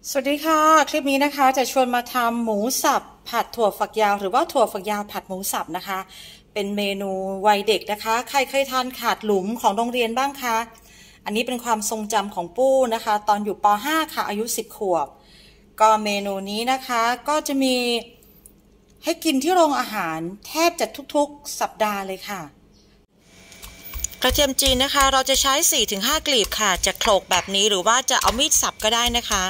สวัสดีค่ะคลิปนี้นะคะจะชวนมาทำหมูสับผัดถั่วฝักยาวหรือว่าถั่วฝักยาวผัดหมูสับนะคะเป็นเมนูวัยเด็กนะคะใครเคยทานขาดหลุมของโรงเรียนบ้างคะอันนี้เป็นความทรงจำของปู้นะคะตอนอยู่ป .5 ค่ะอายุ10 ขวบก็เมนูนี้นะคะก็จะมีให้กินที่โรงอาหารแทบจะทุกๆสัปดาห์เลยค่ะกระเทียมจีนนะคะเราจะใช้ 4-5 กลีบค่ะจะโขลกแบบนี้หรือว่าจะเอามีดสับก็ได้นะคะ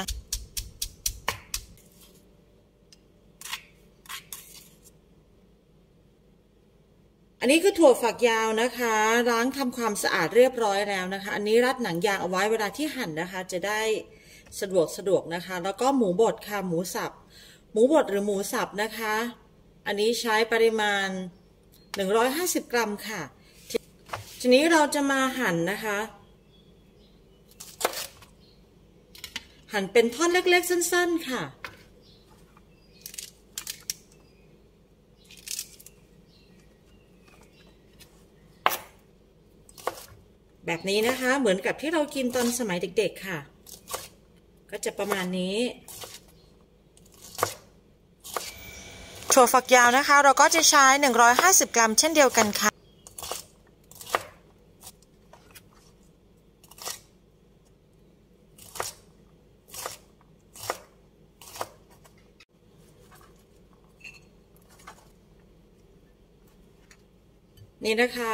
อันนี้คือถั่วฝักยาวนะคะล้างทำความสะอาดเรียบร้อยแล้วนะคะอันนี้รัดหนังยางเอาไว้เวลาที่หั่นนะคะจะได้สะดวกนะคะแล้วก็หมูบดค่ะหมูสับหมูบดหรือหมูสับนะคะอันนี้ใช้ปริมาณ150 กรัมค่ะทีนี้เราจะมาหั่นนะคะหั่นเป็นท่อนเล็กๆสั้นๆค่ะแบบนี้นะคะเหมือนกับที่เรากินตอนสมัยเด็กๆค่ะก็จะประมาณนี้ถั่วฝักยาวนะคะเราก็จะใช้150 กรัมเช่นเดียวกันค่ะนี่นะคะ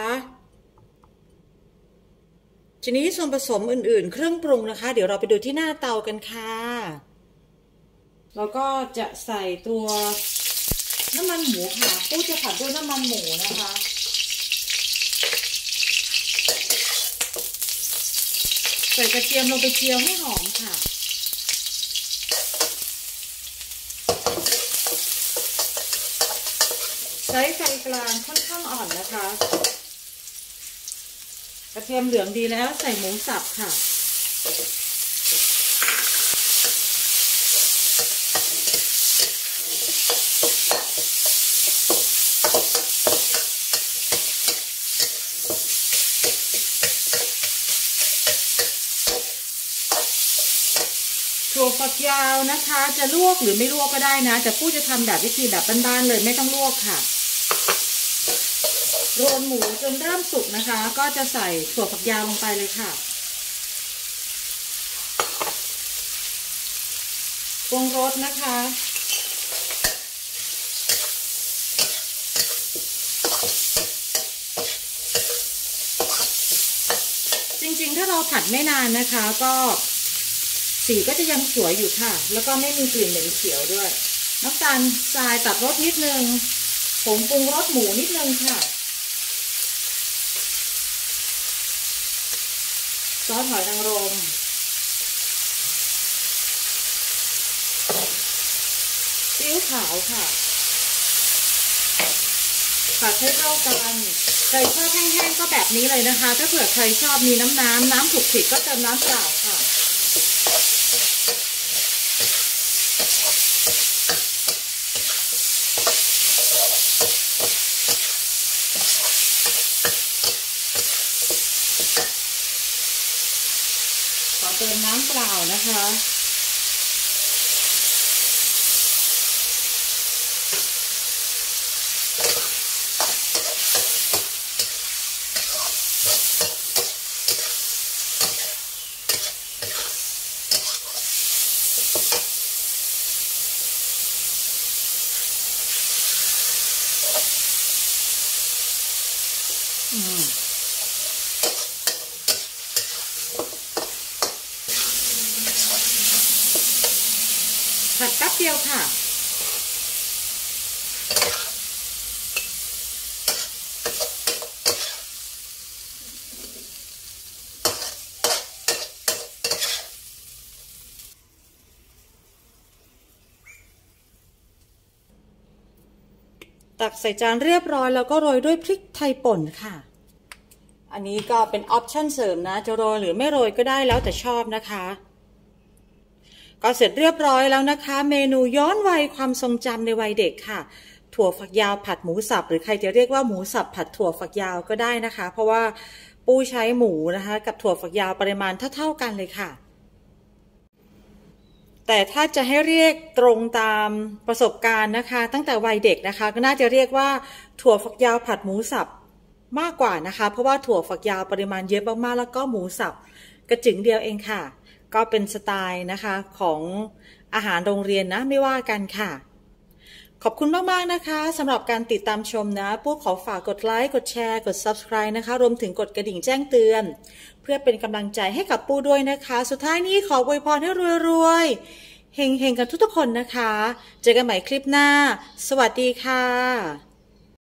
ทีนี้ส่วนผสมอื่นๆเครื่องปรุงนะคะเดี๋ยวเราไปดูที่หน้าเตากันค่ะแล้วก็จะใส่ตัวน้ำมันหมูค่ะปู้จะผัดด้วยน้ำมันหมูนะคะใส่กระเทียมลงไปเจียวให้หอมค่ะใช้ไฟกลางค่อนข้างอ่อนนะคะกระเทียมเหลืองดีแล้วใส่หมูสับค่ะถั่วฝักยาวนะคะจะลวกหรือไม่ลวกก็ได้นะแต่ปู้จะทำแบบวิธีแบบบ้านๆเลยไม่ต้องลวกค่ะโรยหมูจนเริ่มสุกนะคะก็จะใส่ถั่วฝักยาวลงไปเลยค่ะปรุงรสนะคะจริงๆถ้าเราผัดไม่นานนะคะก็สีก็จะยังสวยอยู่ค่ะแล้วก็ไม่มีกลิ่นเหม็นเขียวด้วยน้ำตาลทรายตัดรสนิดนึงผงปรุงรสหมูนิดนึงค่ะซอสหอยนางรมซีอิ๊วขาวค่ะผัดให้เข้ากันใครชอบแห้งๆก็แบบนี้เลยนะคะถ้าเผื่อใครชอบมีน้ำขลุกขลิกก็เติมน้ำเปล่าค่ะขอเติมน้ำเปล่านะคะผัดแป๊บเดียวค่ะตักใส่จานเรียบร้อยแล้วก็โรยด้วยพริกไทยป่นค่ะอันนี้ก็เป็นออปชั่นเสริมนะจะโรยหรือไม่โรยก็ได้แล้วแต่ชอบนะคะก็เสร็จเรียบร้อยแล้วนะคะเมนูย้อนวัยความทรงจำในวัยเด็กค่ะถั่วฝักยาวผัดหมูสับหรือใครจะเรียกว่าหมูสับผัดถั่วฝักยาวก็ได้นะคะเพราะว่าปูใช้หมูนะคะกับถั่วฝักยาวปริมาณเท่าๆกันเลยค่ะแต่ถ้าจะให้เรียกตรงตามประสบการณ์นะคะตั้งแต่วัยเด็กนะคะก็น่าจะเรียกว่าถั่วฝักยาวผัดหมูสับมากกว่านะคะเพราะว่าถั่วฝักยาวปริมาณเยอะมากๆแล้วก็หมูสับกระจึงเดียวเองค่ะก็เป็นสไตล์นะคะของอาหารโรงเรียนนะไม่ว่ากันค่ะขอบคุณมากๆนะคะสำหรับการติดตามชมนะปุ๊กขอฝากกดไลค์กดแชร์กด Subscribe นะคะรวมถึงกดกระดิ่งแจ้งเตือนเพื่อเป็นกำลังใจให้กับปุ๊กด้วยนะคะสุดท้ายนี้ขออวยพรให้รวยๆเฮงๆกันทุกๆคนนะคะเจอกันใหม่คลิปหน้าสวัสดีค่ะ